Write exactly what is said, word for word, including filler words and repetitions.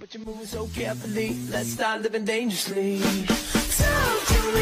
But you're moving so carefully, let's start living dangerously. Talk to me.